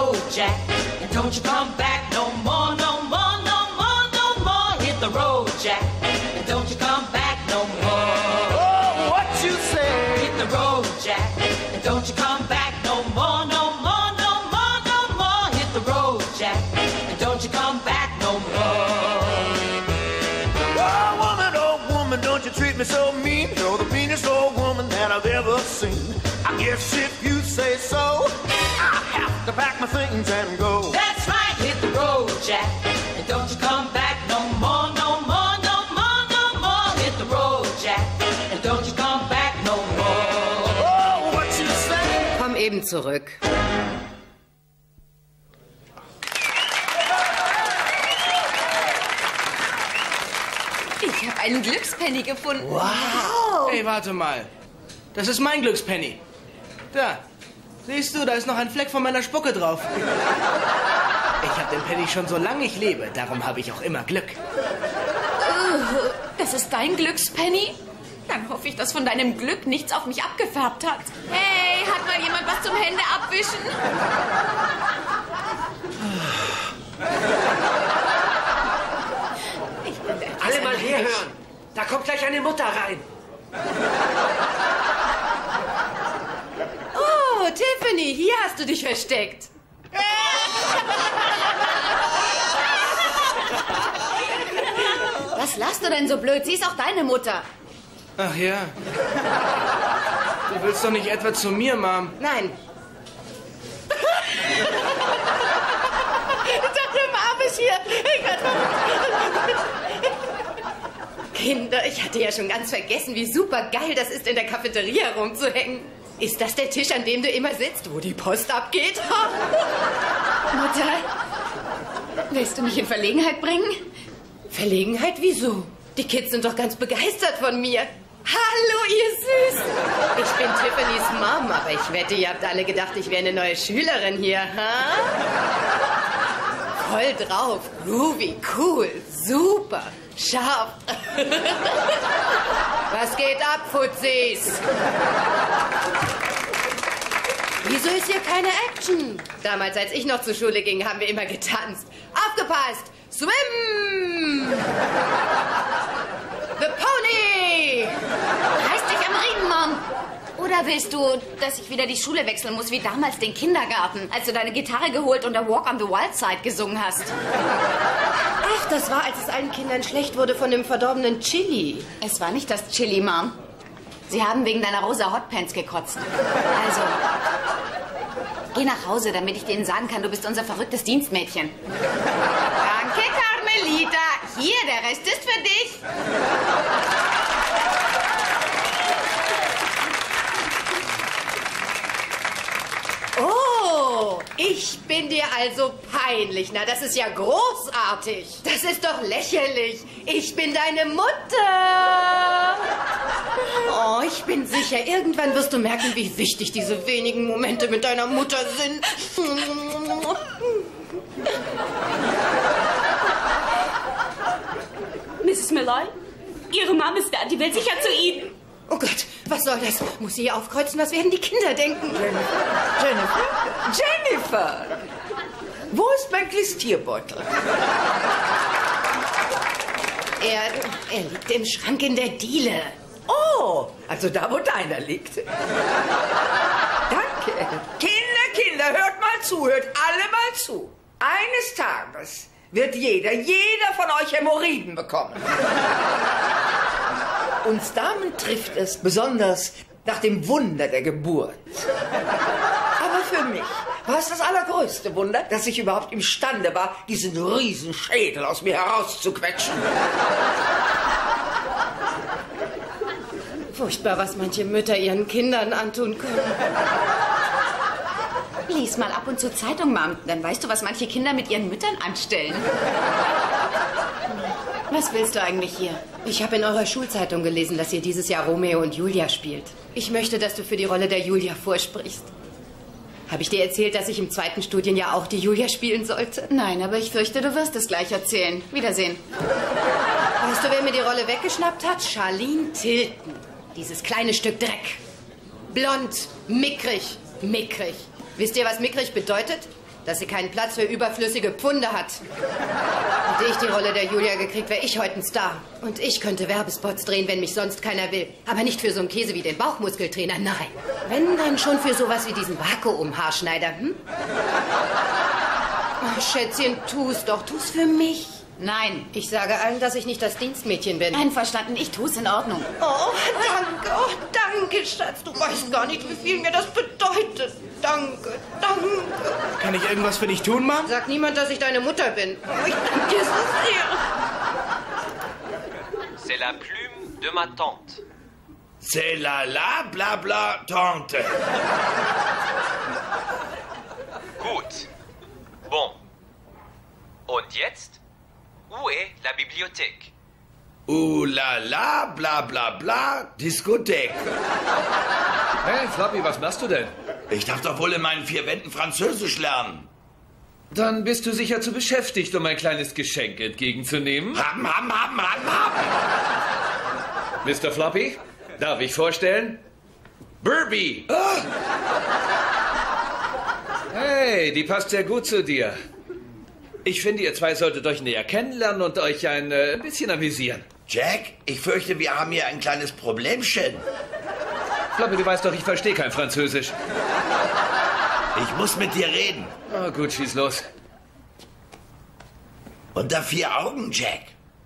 road, Jack, and don't you come back no more, no more, no more, no more. Hit the road, Jack, and don't you come back no more. Oh, what you say? Hit the road, Jack, and don't you come back no more, no more, no more, no more. Hit the road, Jack, and don't you come back no more. Oh, woman, don't you treat me so mean. You're the meanest old woman that I've ever seen. I guess if you say so, I have to pack my things and go. That's right, hit the road, Jack, and don't you come back no more, no more, no more, no more. Hit the road, Jack, and don't you come back no more. Oh, what you say? Komm eben zurück. Ich habe einen Glückspenny gefunden. Wow! Hey, warte mal. Das ist mein Glückspenny. Da. Siehst du, da ist noch ein Fleck von meiner Spucke drauf. Ich habe den Penny schon so lange ich lebe. Darum habe ich auch immer Glück. Das ist dein Glückspenny? Dann hoffe ich, dass von deinem Glück nichts auf mich abgefärbt hat. Hey, hat mal jemand was zum Hände abwischen? Alle mal herhören. Da kommt gleich eine Mutter rein. Oh, Tiffany, hier hast du dich versteckt. Was lachst du denn so blöd? Sie ist auch deine Mutter. Ach ja. Du willst doch nicht etwa zu mir, Mom? Nein. Deine Mom ist hier. Kinder, ich hatte ja schon ganz vergessen, wie super geil das ist, in der Cafeteria rumzuhängen. Ist das der Tisch, an dem du immer sitzt, wo die Post abgeht? Mutter, willst du mich in Verlegenheit bringen? Verlegenheit? Wieso? Die Kids sind doch ganz begeistert von mir. Hallo, ihr Süßen. Ich bin Tiffany's Mom, aber ich wette, ihr habt alle gedacht, ich wäre eine neue Schülerin hier, ha? Voll drauf, groovy, cool, super, scharf. Was geht ab, Fuzis? Wieso ist hier keine Action? Damals, als ich noch zur Schule ging, haben wir immer getanzt. Aufgepasst! Swim! The Pony! Reiß dich am Riemen, Mom. Oder willst du, dass ich wieder die Schule wechseln muss, wie damals den Kindergarten, als du deine Gitarre geholt und der Walk on the Wild Side gesungen hast? Ach, das war, als es allen Kindern schlecht wurde von dem verdorbenen Chili. Es war nicht das Chili, Mom. Sie haben wegen deiner rosa Hotpants gekotzt. Also, geh nach Hause, damit ich denen sagen kann, du bist unser verrücktes Dienstmädchen. Danke, Carmelita. Hier, der Rest ist für dich. Oh, ich bin dir also peinlich. Na, das ist ja großartig. Das ist doch lächerlich. Ich bin deine Mutter. Oh, ich bin sicher, irgendwann wirst du merken, wie wichtig diese wenigen Momente mit deiner Mutter sind. Mrs. Malloy, Ihre Mom ist da. Die will sicher zu Ihnen. Oh Gott, was soll das? Muss sie hier aufkreuzen? Was werden die Kinder denken? Jennifer! Wo ist mein Glistierbeutel? Er liegt im Schrank in der Diele. Oh, also da, wo deiner liegt. Danke. Kinder, hört mal zu, hört alle mal zu. Eines Tages wird jeder von euch Hämorrhoiden bekommen. Uns Damen trifft es besonders nach dem Wunder der Geburt. Aber für mich war es das allergrößte Wunder, dass ich überhaupt imstande war, diesen Riesenschädel aus mir herauszuquetschen. Furchtbar, was manche Mütter ihren Kindern antun können. Lies mal ab und zu Zeitung, Mom. Dann weißt du, was manche Kinder mit ihren Müttern anstellen. Was willst du eigentlich hier? Ich habe in eurer Schulzeitung gelesen, dass ihr dieses Jahr Romeo und Julia spielt. Ich möchte, dass du für die Rolle der Julia vorsprichst. Habe ich dir erzählt, dass ich im 2. Studienjahr auch die Julia spielen sollte? Nein, aber ich fürchte, du wirst es gleich erzählen. Wiedersehen. Weißt du, wer mir die Rolle weggeschnappt hat? Charlene Tilton. Dieses kleine Stück Dreck. Blond, mickrig. Wisst ihr, was mickrig bedeutet? dass sie keinen Platz für überflüssige Pfunde hat. Hätte ich die Rolle der Julia gekriegt, wäre ich heute ein Star. Und ich könnte Werbespots drehen, wenn mich sonst keiner will. Aber nicht für so einen Käse wie den Bauchmuskeltrainer, nein. Wenn, dann schon für sowas wie diesen Vakuum-Haarschneider, hm? Oh, Schätzchen, tu's doch, tu's für mich. Nein. Ich sage allen, dass ich nicht das Dienstmädchen bin. Einverstanden, ich tu's in Ordnung. Oh, danke, Schatz. Du weißt gar nicht, wie viel mir das bedeutet. Danke. Kann ich irgendwas für dich tun, Mom? Sag niemand, dass ich deine Mutter bin. Oh, ich danke dir so sehr. C'est la plume de ma tante. C'est la bla bla tante. Gut. Bon. Und jetzt? Où est la bibliothèque? La bla bla bla Diskothek. Hey, Floppy, was machst du denn? Ich darf doch wohl in meinen 4 Wänden Französisch lernen. Dann bist du sicher zu beschäftigt, um ein kleines Geschenk entgegenzunehmen. Haben. Mr. Floppy, darf ich vorstellen? Burby! Hey, die passt sehr gut zu dir. Ich finde, ihr zwei solltet euch näher kennenlernen und euch ein bisschen amüsieren. Jack, ich fürchte, wir haben hier ein kleines Problemchen. Floppy, du weißt doch, ich verstehe kein Französisch. Ich muss mit dir reden. Oh, gut, schieß los. Unter 4 Augen, Jack.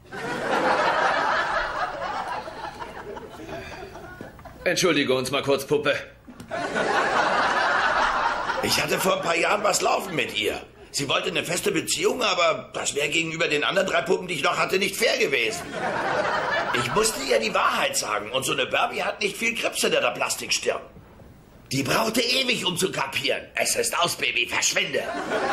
Entschuldige uns mal kurz, Puppe. Ich hatte vor ein paar Jahren was laufen mit ihr. Sie wollte eine feste Beziehung, aber das wäre gegenüber den anderen 3 Puppen, die ich noch hatte, nicht fair gewesen. Ich musste ihr die Wahrheit sagen und so eine Barbie hat nicht viel Krebs hinter der Plastikstirn. Die brauchte ewig, um zu kapieren. Es ist aus, Baby, verschwinde.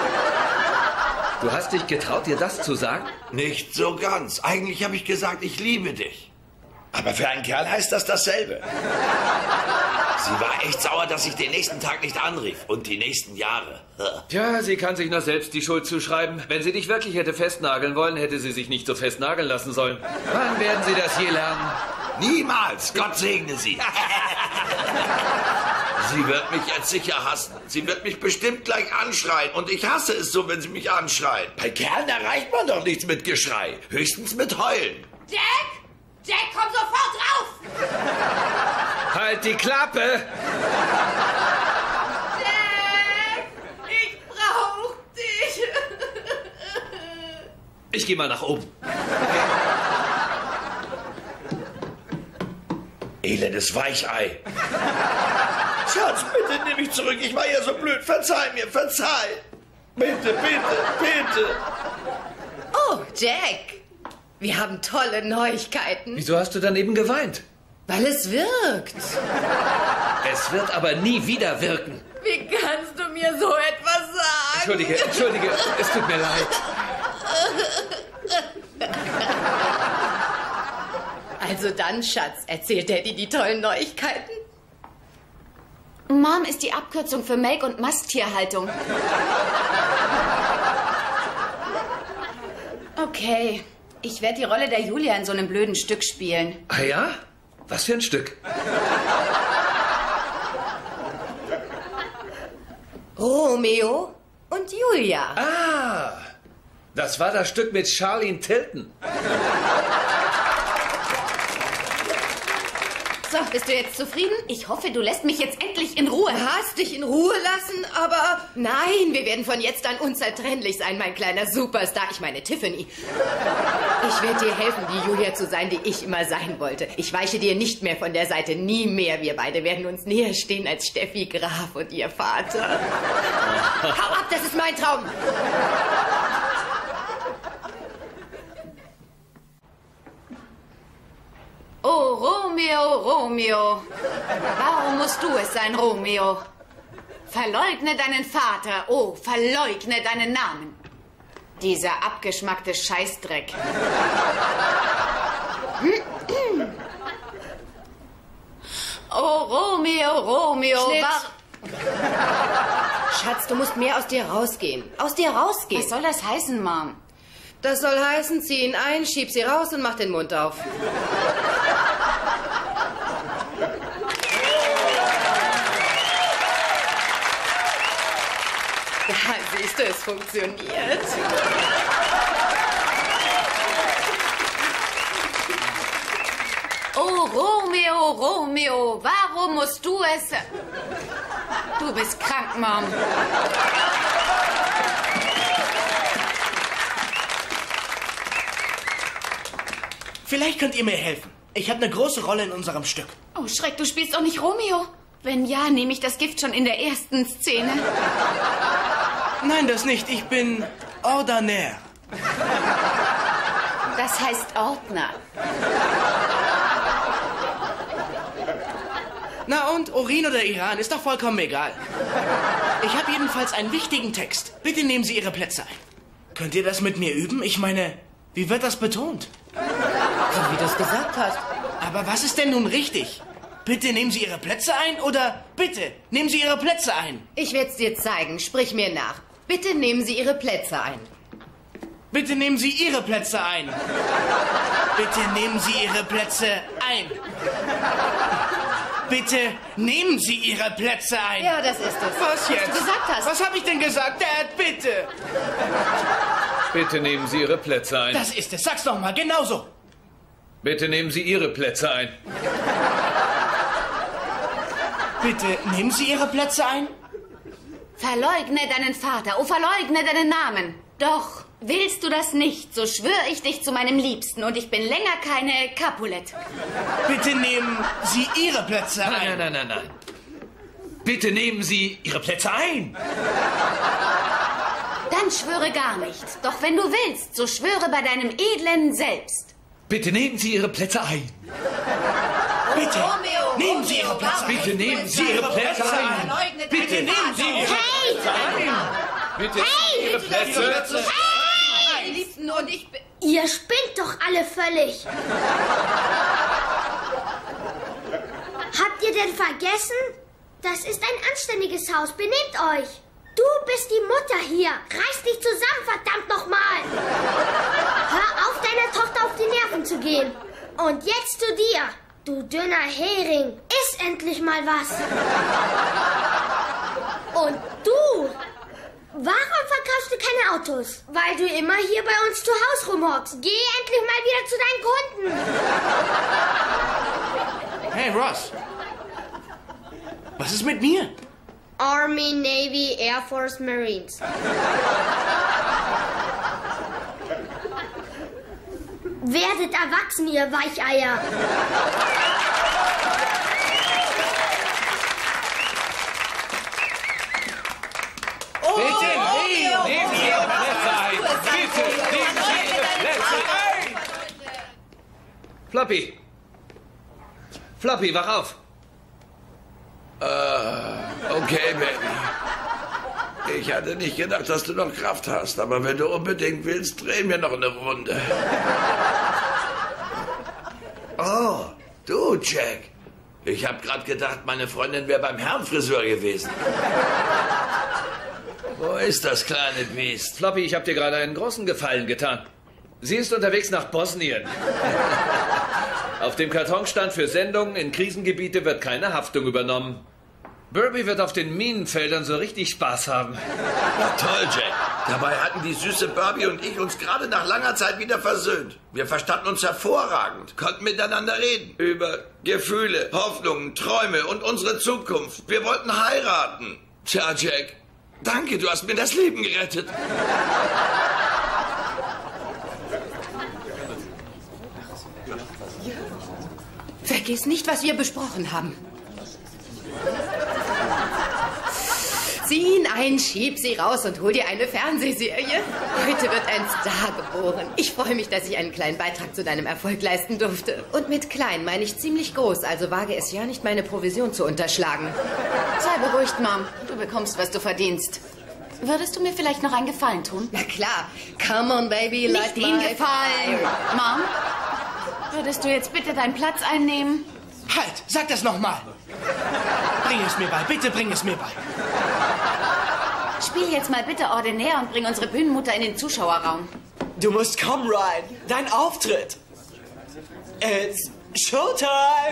Du hast dich getraut, ihr das zu sagen? Nicht so ganz. Eigentlich habe ich gesagt, ich liebe dich. Aber für einen Kerl heißt das dasselbe. Sie war echt sauer, dass ich den nächsten Tag nicht anrief. Und die nächsten Jahre. Tja, sie kann sich nur selbst die Schuld zuschreiben. Wenn sie dich wirklich hätte festnageln wollen, hätte sie sich nicht so festnageln lassen sollen. Wann werden sie das je lernen? Niemals. Gott segne sie. Sie wird mich jetzt sicher hassen. Sie wird mich bestimmt gleich anschreien. Und ich hasse es so, wenn sie mich anschreien. Bei Kerlen erreicht man doch nichts mit Geschrei. Höchstens mit Heulen. Jack! Jack, komm sofort rauf! Halt die Klappe! Jack, ich brauch dich. Ich gehe mal nach oben. Elendes Weichei. Schatz, bitte nimm mich zurück. Ich war ja so blöd. Verzeih mir, verzeih. Bitte. Oh, Jack. Wir haben tolle Neuigkeiten. Wieso hast du dann eben geweint? Weil es wirkt. Es wird aber nie wieder wirken. Wie kannst du mir so etwas sagen? Entschuldige, es tut mir leid. Also dann, Schatz, erzählt Daddy die tollen Neuigkeiten? Mom ist die Abkürzung für Melk- und Masttierhaltung. Okay, ich werde die Rolle der Julia in so einem blöden Stück spielen. Ah ja? Was für ein Stück? Romeo und Julia. Ah, das war das Stück mit Charlene Tilton. So, bist du jetzt zufrieden? Ich hoffe, du lässt mich jetzt endlich in Ruhe. Du hast dich in Ruhe lassen, aber nein, wir werden von jetzt an unzertrennlich sein, mein kleiner Superstar. Ich meine Tiffany. Ich werde dir helfen, die Julia zu sein, die ich immer sein wollte. Ich weiche dir nicht mehr von der Seite, nie mehr. Wir beide werden uns näher stehen als Steffi Graf und ihr Vater. Hau ab, das ist mein Traum. Oh, Romeo, Romeo. Warum musst du es sein, Romeo? Verleugne deinen Vater, oh, verleugne deinen Namen. Dieser abgeschmackte Scheißdreck. Oh, Romeo, Romeo. Schnitt. Schatz, du musst mehr aus dir rausgehen. Aus dir rausgehen. Was soll das heißen, Mom? Das soll heißen, zieh ihn ein, schieb sie raus und mach den Mund auf. Ja, siehst du, es funktioniert. Oh, Romeo, Romeo, warum musst du es... Du bist krank, Mom. Vielleicht könnt ihr mir helfen. Ich habe eine große Rolle in unserem Stück. Oh, Schreck, du spielst doch nicht Romeo. Wenn ja, nehme ich das Gift schon in der ersten Szene. Nein, das nicht. Ich bin Ordinaire. Das heißt Ordner. Na und, Urin oder Iran, ist doch vollkommen egal. Ich habe jedenfalls einen wichtigen Text. Bitte nehmen Sie Ihre Plätze ein. Könnt ihr das mit mir üben? Ich meine, wie wird das betont? So wie du es gesagt hast. Aber was ist denn nun richtig? Bitte nehmen Sie Ihre Plätze ein oder bitte nehmen Sie Ihre Plätze ein? Ich werde es dir zeigen. Sprich mir nach. Bitte nehmen Sie Ihre Plätze ein. Bitte nehmen Sie Ihre Plätze ein. Bitte nehmen Sie Ihre Plätze ein. Bitte nehmen Sie Ihre Plätze ein. Ja, das ist es. Was jetzt? Was du gesagt hast. Was habe ich denn gesagt? Dad, bitte. Bitte nehmen Sie Ihre Plätze ein. Das ist es. Sag's doch mal, genauso. Bitte nehmen Sie Ihre Plätze ein. Bitte nehmen Sie Ihre Plätze ein. Verleugne deinen Vater, oh, verleugne deinen Namen. Doch, willst du das nicht, so schwöre ich dich zu meinem Liebsten und ich bin länger keine Capulet. Bitte nehmen Sie Ihre Plätze ein. Nein. Bitte nehmen Sie Ihre Plätze ein. Dann schwöre gar nicht. Doch wenn du willst, so schwöre bei deinem edlen Selbst. Bitte nehmen Sie Ihre Plätze ein. Bitte nehmen Sie Ihre Plätze ein. Bitte nehmen Sie Ihre Plätze ein. Bitte nehmen Sie Ihre Plätze ein. Bitte Ihre Plätze. Meine Liebsten, und ich bin... Ihr spinnt doch alle völlig. Habt ihr denn vergessen? Das ist ein anständiges Haus. Benehmt euch. Du bist die Mutter hier. Reiß dich zusammen, verdammt nochmal. Hör auf, deiner Tochter auf die Nerven zu gehen. Und jetzt zu dir. Du dünner Hering. Iss endlich mal was. Und du... Warum verkaufst du keine Autos? Weil du immer hier bei uns zu Hause rumhockst. Geh endlich mal wieder zu deinen Kunden. Hey, Ross. Was ist mit mir? Army, Navy, Air Force, Marines. Werdet erwachsen, ihr Weicheier. Bitte nehmen Sie Ihre Plätze ein. Bitte nehmen Sie Ihre Plätze ein. Floppy. Floppy, wach auf. Okay, Baby. Ich hatte nicht gedacht, dass du noch Kraft hast, aber wenn du unbedingt willst, drehen wir noch eine Runde. Oh, du, Jack. Ich habe gerade gedacht, meine Freundin wäre beim Herrenfriseur gewesen. Wo ist das kleine Biest? Floppy, ich habe dir gerade einen großen Gefallen getan. Sie ist unterwegs nach Bosnien. Auf dem Karton stand, für Sendungen in Krisengebiete wird keine Haftung übernommen. Burby wird auf den Minenfeldern so richtig Spaß haben. Na toll, Jack. Dabei hatten die süße Barbie und ich uns gerade nach langer Zeit wieder versöhnt. Wir verstanden uns hervorragend, konnten miteinander reden. Über Gefühle, Hoffnungen, Träume und unsere Zukunft. Wir wollten heiraten. Tja, Jack, danke, du hast mir das Leben gerettet. Vergiss nicht, was wir besprochen haben. Zieh ihn ein, schieb sie raus und hol dir eine Fernsehserie. Heute wird ein Star geboren. Ich freue mich, dass ich einen kleinen Beitrag zu deinem Erfolg leisten durfte. Und mit klein meine ich ziemlich groß, also wage es ja nicht, meine Provision zu unterschlagen. Sei beruhigt, Mom. Du bekommst, was du verdienst. Würdest du mir vielleicht noch einen Gefallen tun? Na klar. Come on, baby, Nicht light den my Gefallen. fire. Mom, würdest du jetzt bitte deinen Platz einnehmen? Halt, sag das nochmal. Bring es mir bei, bitte bring es mir bei. Spiel jetzt mal bitte ordinär und bring unsere Bühnenmutter in den Zuschauerraum. Du musst kommen, Ryan. Dein Auftritt. It's Showtime.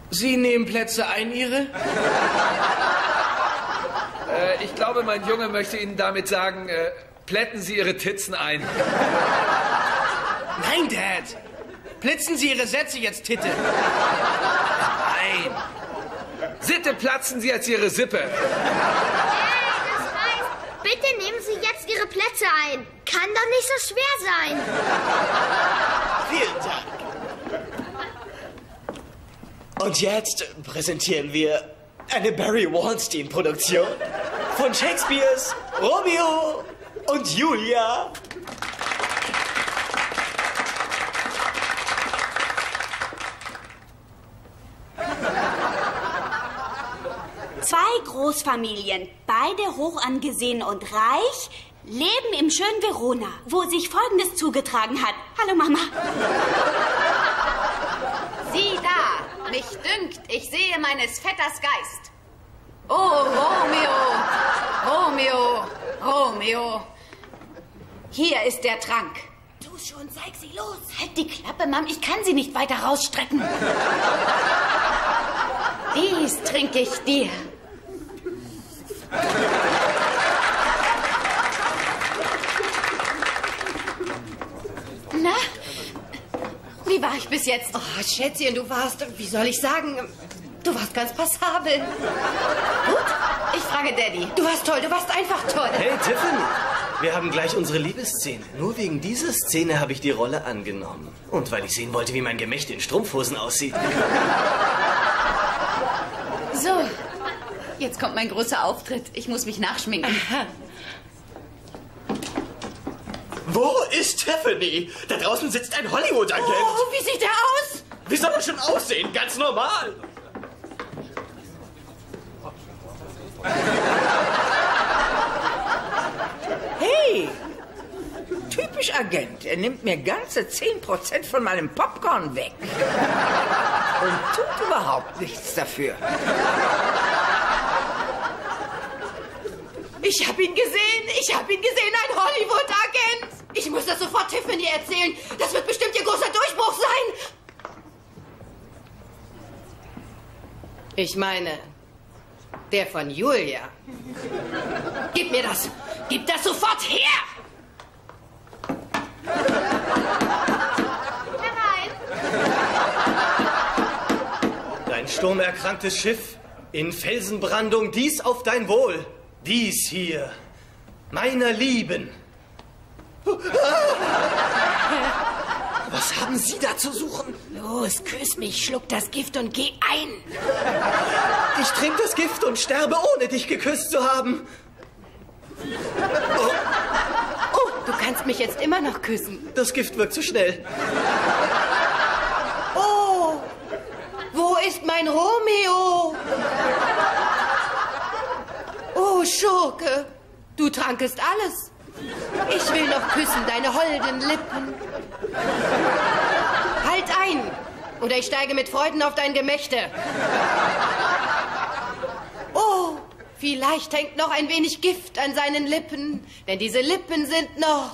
Sie nehmen Plätze ein, Ihre? Ich glaube, mein Junge möchte Ihnen damit sagen, plätten Sie Ihre Titzen ein. Nein, Dad. Plitzen Sie Ihre Sätze jetzt, Titte. Nein. Sitte platzen Sie als Ihre Sippe. Das heißt, bitte nehmen Sie jetzt Ihre Plätze ein. Kann doch nicht so schwer sein. Vielen Dank. Und jetzt präsentieren wir eine Barry Weinstein-Produktion von Shakespeares Romeo und Julia. Zwei Großfamilien, beide hoch angesehen und reich, leben im schönen Verona, wo sich Folgendes zugetragen hat. Hallo, Mama. Sieh da, mich dünkt, ich sehe meines Vetters Geist. Oh, Romeo, Romeo, Romeo. Hier ist der Trank. Tu schon, zeig sie los. Halt die Klappe, Mom, ich kann sie nicht weiter rausstrecken. Dies trinke ich dir. Na, wie war ich bis jetzt? Oh, Schätzchen, du warst, wie soll ich sagen, du warst ganz passabel. Gut, ich frage Daddy. Du warst toll, du warst einfach toll. Hey, Tiffany, wir haben gleich unsere Liebesszene. Nur wegen dieser Szene habe ich die Rolle angenommen. Und weil ich sehen wollte, wie mein Gemächt in Strumpfhosen aussieht. So, jetzt kommt mein großer Auftritt. Ich muss mich nachschminken. Aha. Wo ist Tiffany? Da draußen sitzt ein Hollywood-Agent. Oh, wie sieht der aus? Wie soll er schon aussehen? Ganz normal. Hey, typisch Agent. Er nimmt mir ganze 10% von meinem Popcorn weg. Und tut überhaupt nichts dafür. Ich hab ihn gesehen, ein Hollywood-Agent. Ich muss das sofort Tiffany erzählen. Das wird bestimmt ihr großer Durchbruch sein. Ich meine, der von Julia. Gib mir das. Gib das sofort her. Herein. Dein sturmerkranktes Schiff in Felsenbrandung, dies auf dein Wohl. Dies hier, meiner Lieben. Was haben Sie da zu suchen? Los, küss mich, schluck das Gift und geh ein. Ich trinke das Gift und sterbe, ohne dich geküsst zu haben. Oh, du kannst mich jetzt immer noch küssen. Das Gift wirkt zu schnell. Oh, wo ist mein Romeo? Oh, Schurke, du trankest alles. Ich will noch küssen, deine holden Lippen. Halt ein, oder ich steige mit Freuden auf dein Gemächte. Oh, vielleicht hängt noch ein wenig Gift an seinen Lippen, denn diese Lippen sind noch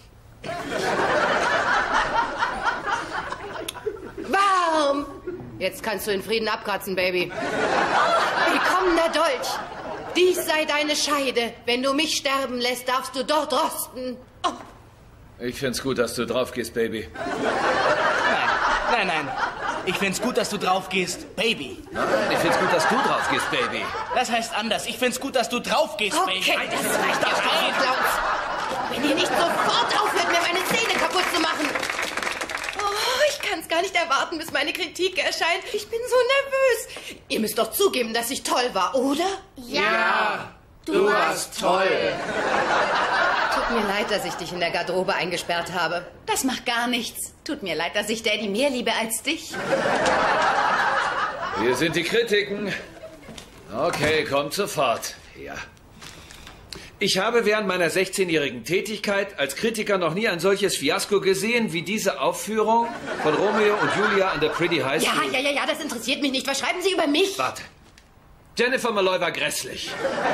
warm. Jetzt kannst du in Frieden abkratzen, Baby. Willkommener Dolch. Dies sei deine Scheide. Wenn du mich sterben lässt, darfst du dort rosten. Oh. Ich find's gut, dass du drauf gehst, Baby. Nein. Ich find's gut, dass du drauf gehst, Baby. Nein, ich find's gut, dass du drauf gehst, Baby. Das heißt anders. Ich find's gut, dass du drauf gehst, Baby. Okay, das reicht ja schon, Klaus. Wenn ihr nicht sofort aufhört, mir meine Zähne kaputt zu machen. Oh, ich kann's gar nicht erwarten, bis meine Kritik erscheint. Ich bin so nervös. Ihr müsst doch zugeben, dass ich toll war, oder? Ja. Du warst toll. Tut mir leid, dass ich dich in der Garderobe eingesperrt habe. Das macht gar nichts. Tut mir leid, dass ich Daddy mehr liebe als dich. Hier sind die Kritiken. Okay, kommt sofort. Ja. Ich habe während meiner 16-jährigen Tätigkeit als Kritiker noch nie ein solches Fiasko gesehen wie diese Aufführung von Romeo und Julia an der Pretty High School. Ja, das interessiert mich nicht. Was schreiben Sie über mich? Warte. Jennifer Malloy war grässlich.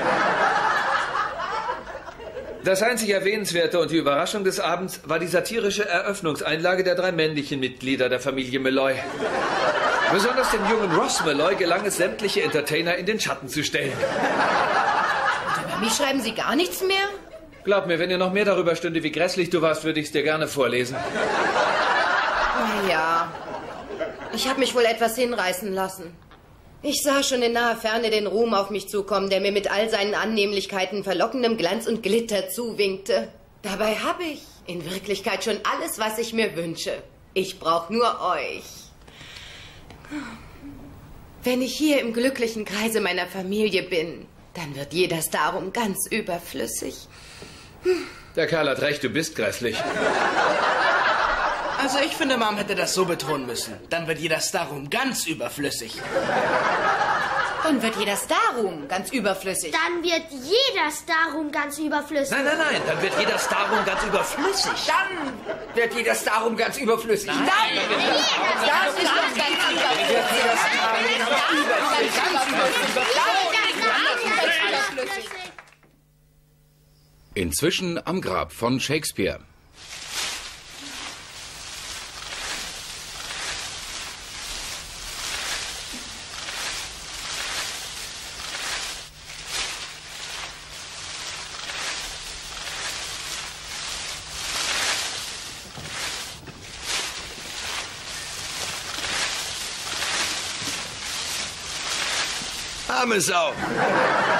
Das einzig Erwähnenswerte und die Überraschung des Abends war die satirische Eröffnungseinlage der 3 männlichen Mitglieder der Familie Malloy. Besonders dem jungen Ross Malloy gelang es, sämtliche Entertainer in den Schatten zu stellen. Und über mich schreiben Sie gar nichts mehr? Glaub mir, wenn ihr noch mehr darüber stünde, wie grässlich du warst, würde ich es dir gerne vorlesen. Na ja, ich habe mich wohl etwas hinreißen lassen. Ich sah schon in naher Ferne den Ruhm auf mich zukommen, der mir mit all seinen Annehmlichkeiten, verlockendem Glanz und Glitter zuwinkte. Dabei habe ich in Wirklichkeit schon alles, was ich mir wünsche. Ich brauche nur euch. Wenn ich hier im glücklichen Kreise meiner Familie bin, dann wird jeder Starum ganz überflüssig. Der Kerl hat recht, du bist grässlich. Also ich finde, Mom hätte das so betonen müssen. Dann wird jeder Starum ganz überflüssig. Dann wird jeder Starum ganz überflüssig. Dann wird jeder Starum ganz überflüssig. Nein, dann wird jeder Starum ganz überflüssig. Dann wird jeder Starum ganz überflüssig. Das ist doch ganz überflüssig. Inzwischen am Grab von Shakespeare. Arme Sau.